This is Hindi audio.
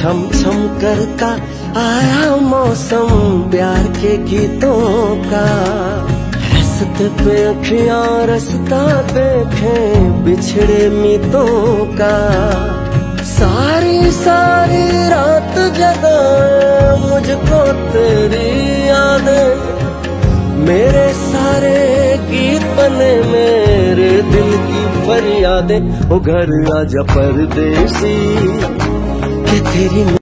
छम छम करता आया मौसम प्यार के गीतों का। रस्ते पे अखियां रास्ता देखें बिछड़े मीतों का। सारी सारी रात जगाए मुझको तेरी यादें, मेरे सारे गीत बने मेरे दिल की फरियादें। ओ घर आजा परदेसी कि तेरी